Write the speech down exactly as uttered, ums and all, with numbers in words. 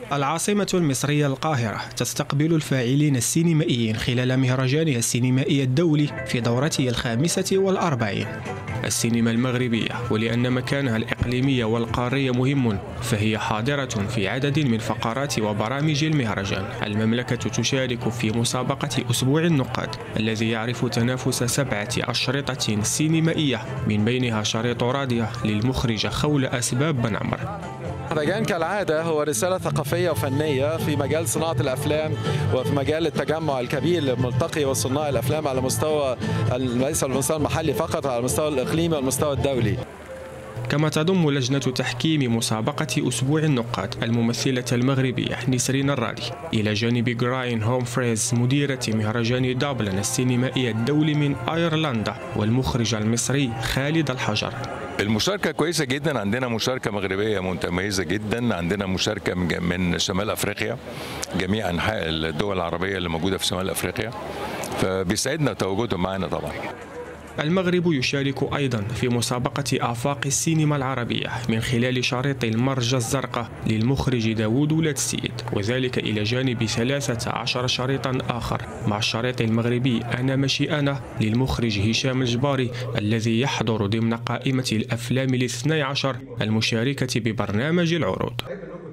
العاصمة المصرية القاهرة تستقبل الفاعلين السينمائيين خلال مهرجانها السينمائي الدولي في دورته الخامسة والأربعين. السينما المغربية، ولأن مكانها الإقليمي والقاري مهم، فهي حاضرة في عدد من فقرات وبرامج المهرجان. المملكة تشارك في مسابقة أسبوع النقاد الذي يعرف تنافس سبعة أشرطة سينمائية، من بينها شريط رادية للمخرجة خولة أسباب بن عمر. المهرجان كالعادة هو رسالة ثقافية وفنية في مجال صناعة الأفلام وفي مجال التجمع الكبير لملتقي وصناع الأفلام على مستوى ليس على المستوى المحلي فقط، على المستوى الإقليمي والمستوى الدولي. كما تضم لجنة تحكيم مسابقة أسبوع النقاد الممثلة المغربية نسرين الرادي، إلى جانب جراين هومفريز مديرة مهرجان دبلن السينمائي الدولي من أيرلندا، والمخرج المصري خالد الحجر. المشاركة كويسة جدا، عندنا مشاركة مغربية متميزة جدا، عندنا مشاركة من شمال أفريقيا، جميع أنحاء الدول العربية اللي موجودة في شمال أفريقيا، فبيسعدنا تواجدهم معنا طبعا. المغرب يشارك أيضا في مسابقة آفاق السينما العربية من خلال شريط المرجة الزرقاء للمخرج داوود ولاد السيد، وذلك إلى جانب ثلاثة عشر شريطا آخر مع الشريط المغربي أنا ماشي أنا للمخرج هشام الجباري، الذي يحضر ضمن قائمة الأفلام الاثني عشر المشاركة ببرنامج العروض.